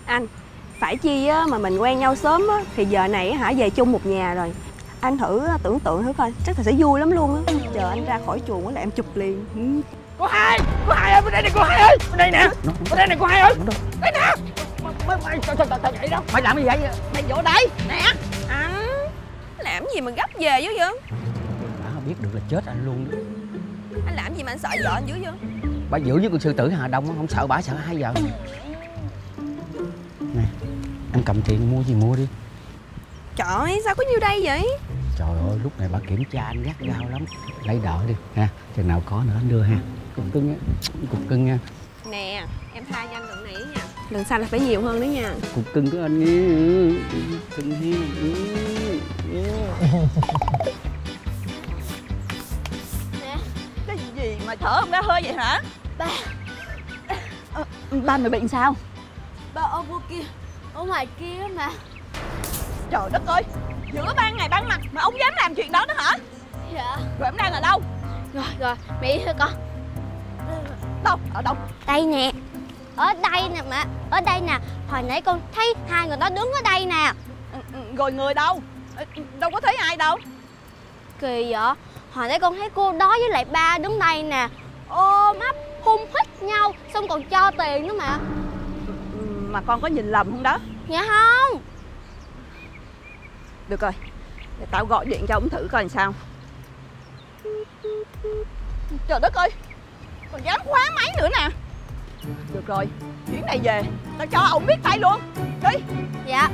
Anh, phải chi á mà mình quen nhau sớm á thì giờ này hả về chung một nhà rồi. Anh thử tưởng tượng thử coi, chắc là sẽ vui lắm luôn á. Chờ anh ra khỏi chuồng là em chụp liền. Cô Hai ơi, bên đây này cô Hai ơi, bên đây nè, bên đây này cô Hai ơi, đây nè. Tao vậy đó, mày làm gì vậy? Mày vô đây nè. Anh làm gì mà gấp về dữ vậy? Bà biết được là chết anh luôn đó. Anh làm gì mà anh sợ vợ anh dữ vậy? Bà giữ với con sư tử Hà Đông không sợ bà, sợ hai vợ. Nè, em cầm tiền mua gì mua đi. Trời ơi, sao có nhiêu đây vậy? Trời ơi, lúc này bà kiểm tra anh gắt gao lắm. Lấy đợi đi ha, chừng nào có nữa anh đưa ha. Cục cưng nha, cục cưng nha. Nè, em tha cho anh lần này nha. Lần sau là phải nhiều hơn nữa nha. Cục cưng của anh nghe. Cưng hiên. Nè, cái gì mà thở không ra hơi vậy hả? Ba mày bệnh sao? Ba ở vô kia, ở ngoài kia mà. Trời đất ơi, giữa ban ngày ban mặt mà ông dám làm chuyện đó đó hả? Dạ. Rồi ông đang ở đâu? Rồi, mẹ đi thôi con. Đâu? Ở đâu? Đây nè. Ở đây nè mẹ. Ở đây nè. Hồi nãy con thấy hai người đó đứng ở đây nè. Rồi người đâu? Đâu có thấy ai đâu. Kỳ vậy? Hồi nãy con thấy cô đó với lại ba đứng đây nè, ôm ấp hung hít nhau, xong còn cho tiền nữa mà. Mà con có nhìn lầm không đó? Dạ không. Được rồi, để tao gọi điện cho ông thử coi làm sao. Trời đất ơi, còn dám khóa máy nữa nè. Được rồi, chuyến này về tao cho ông biết tay luôn. Đi. Dạ.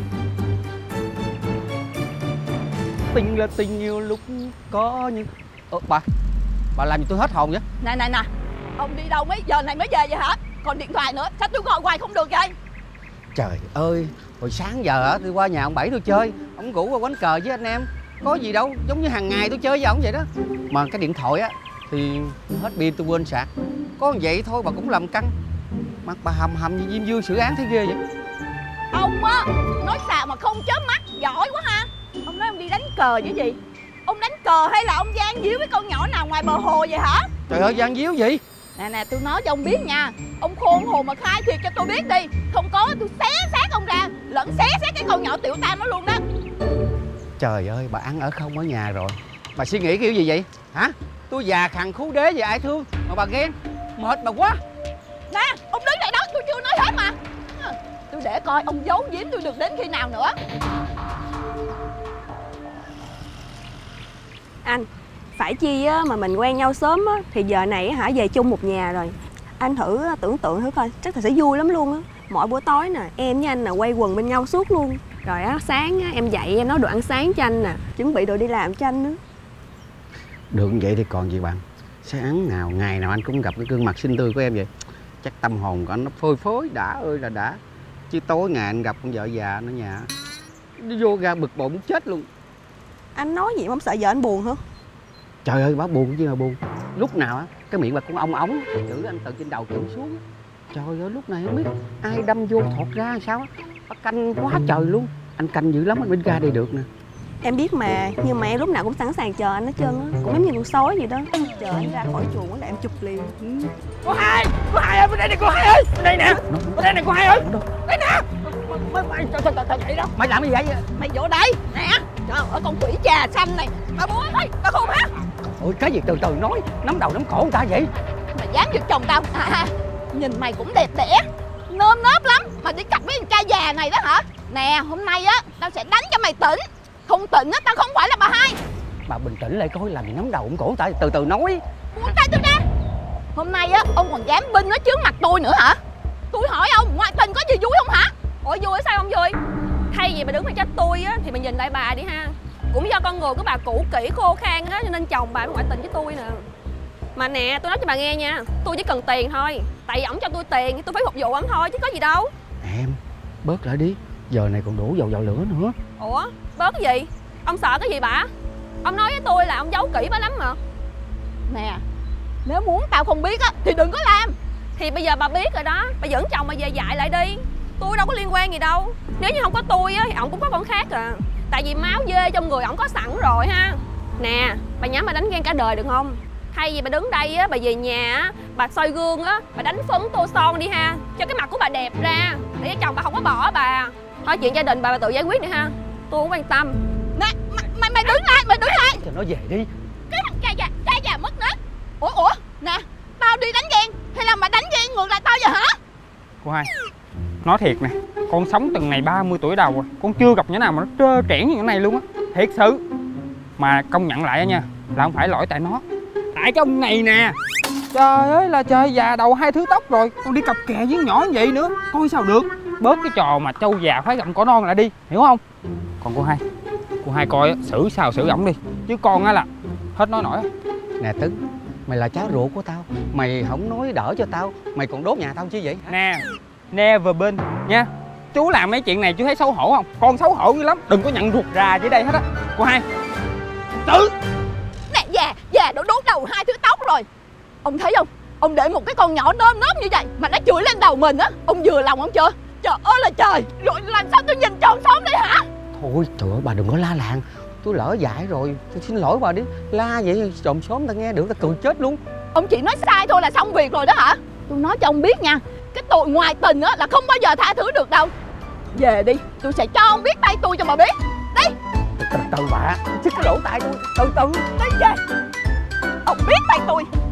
Tình là tình nhiều lúc có những... bà làm gì tôi hết hồn vậy? Nè, ông đi đâu mấy giờ này mới về vậy hả? Còn điện thoại nữa, sao tôi gọi hoài không được vậy? Trời ơi, hồi sáng giờ á tôi qua nhà ông Bảy tôi chơi, ông rủ qua quánh cờ với anh em. Có gì đâu, giống như hàng ngày tôi chơi với ông vậy đó. Mà cái điện thoại á thì hết pin tôi quên sạc. Có vậy thôi bà cũng làm căng. Mặt bà hầm như Diêm Vương xử án thấy ghê vậy. Ông á, nói xạo mà không chớp mắt, giỏi quá ha. Ông nói ông đi đánh cờ chứ gì? Ông đánh cờ hay là ông gian díu với con nhỏ nào ngoài bờ hồ vậy hả? Trời ơi, gian díu gì? Nè, tôi nói cho ông biết nha. Ông khôn hồn mà khai thiệt cho tôi biết đi. Không có tôi xé xác ông ra, lẫn xé cái con nhỏ tiểu tam nó luôn đó. Trời ơi, bà ăn ở không ở nhà rồi. Bà suy nghĩ kiểu gì vậy? Hả? Tôi già khằn khú đế vậy ai thương mà bà ghen? Mệt bà quá. Nè, ông đứng lại đó, tôi chưa nói hết mà. Tôi để coi ông giấu giếm tôi được đến khi nào nữa. Anh, phải chi á mà mình quen nhau sớm á thì giờ này hả về chung một nhà rồi. Anh thử tưởng tượng thử coi, chắc là sẽ vui lắm luôn á. Mỗi buổi tối nè, em với anh là quay quần bên nhau suốt luôn. Rồi á, sáng á, em dậy em nấu đồ ăn sáng cho anh nè, chuẩn bị đồ đi làm cho anh nữa. Được như vậy thì còn gì bạn. Sáng nào, ngày nào anh cũng gặp cái gương mặt xinh tươi của em vậy. Chắc tâm hồn của anh nó phơi phới, đã ơi là đã. Chứ tối ngày anh gặp con vợ già nó nhà, nó vô ra bực bội muốn chết luôn. Anh nói gì mà không sợ vợ anh buồn hả? Trời ơi, bà buồn chứ mà buồn. Lúc nào á, cái miệng bà cũng ong ống, chữ anh từ trên đầu chữ xuống. Trời ơi, lúc này không biết ai đâm vô thọt ra sao á. Bà canh quá trời luôn. Anh canh dữ lắm, anh mới ra đây được nè. Em biết mà, nhưng mà em lúc nào cũng sẵn sàng chờ anh hết trơn á. Cũng giống như con sói vậy đó. Chờ anh ra khỏi chuồng là em chụp liền. Cô Hai ơi, bên đây này cô Hai ơi. Bên đây nè, bên đây này cô Hai ơi. Đây nè. Vậy đó. Mày làm gì vậy? Mày vô đây, nè. Trời ơi, con quỷ trà xanh này. Bà bố ơi, bà khôn hả? Ôi, cái gì từ từ nói, nắm đầu nắm cổ người ta vậy? Mày dám giật chồng tao à? Nhìn mày cũng đẹp đẽ, nơm nớp lắm mà đi cặp với con trai già này đó hả? Nè, hôm nay á tao sẽ đánh cho mày tỉnh. Không tỉnh á, tao không phải là bà Hai. Bà bình tĩnh lại coi, làm gì nắm đầu nắm cổ người ta, từ từ nói. Buông tay tôi ra. Hôm nay á ông còn dám binh ở trước mặt tôi nữa hả? Tôi hỏi ông, ngoại tình có gì vui không hả? Ủa vui sao không vui? Thay vì bà đứng mà trách tôi á thì bà nhìn lại bà đi ha. Cũng do con người của bà cũ kỹ khô khan á, cho nên chồng bà mới ngoại tình với tôi nè. Mà nè, tôi nói cho bà nghe nha, tôi chỉ cần tiền thôi. Tại vì ổng cho tôi tiền thì tôi phải phục vụ ổng thôi chứ có gì đâu. Em, bớt lại đi, giờ này còn đổ dầu vào lửa nữa. Ủa, bớt cái gì? Ông sợ cái gì bà? Ông nói với tôi là ông giấu kỹ bà lắm mà. Nè, nếu muốn tao không biết á thì đừng có làm. Thì bây giờ bà biết rồi đó, bà dẫn chồng bà về dạy lại đi. Tôi đâu có liên quan gì đâu. Nếu như không có tôi á thì ổng cũng có con khác à. Tại vì máu dê trong người ổng có sẵn rồi ha. Nè, bà nhắm bà đánh ghen cả đời được không? Thay vì bà đứng đây á, bà về nhà á, bà soi gương á, bà đánh phấn tô son đi ha, cho cái mặt của bà đẹp ra, để chồng bà không có bỏ bà. Thôi chuyện gia đình bà tự giải quyết đi ha, tôi không quan tâm. Nè, mày đứng lại, mày đứng lại. Cho nó về đi. Cái thằng cha già mất nết. Ủa, nè, tao đi đánh ghen hay là mày đánh ghen ngược lại tao vậy hả? Cô Hai, nói thiệt nè, con sống từng này 30 tuổi đầu rồi, con chưa gặp những nào mà nó trơ trẽn như thế này luôn á, thiệt sự. Mà công nhận lại nha, là không phải lỗi tại nó, tại cái ông này nè. Trời ơi là trời, già đầu 2 thứ tóc rồi, con đi cặp kè với nhỏ như vậy nữa, coi sao được. Bớt cái trò mà trâu già phải gặm cỏ non lại đi, hiểu không? Còn cô Hai coi xử sao xử ổng đi, chứ con á là hết nói nổi. Nè Tấn, mày là cháu ruột của tao, mày không nói đỡ cho tao, mày còn đốt nhà tao chứ vậy? Nè, never been nha. Chú làm mấy chuyện này chú thấy xấu hổ không? Con xấu hổ dữ lắm, đừng có nhận ruột rà dưới đây hết á. Cô Hai, tử. Nè, già đã đốt đầu 2 thứ tóc rồi. Ông thấy không? Ông để một cái con nhỏ nớm như vậy mà nó chửi lên đầu mình á, ông vừa lòng không chưa? Trời ơi là trời, rồi làm sao tôi nhìn tròn xóm đây hả? Thôi trời ơi, bà đừng có la làng, tôi lỡ dại rồi, tôi xin lỗi bà đi. La vậy trộm xóm ta nghe được ta cười chết luôn. Ông chỉ nói sai thôi là xong việc rồi đó hả? Tôi nói cho ông biết nha, cái tội ngoại tình á là không bao giờ tha thứ được đâu. Về đi, tôi sẽ cho ông biết tay tôi cho mà biết. Đi. Từ từ bà, chứ cái lỗ tai tôi, từ từ. Đi về. Ông biết tay tôi.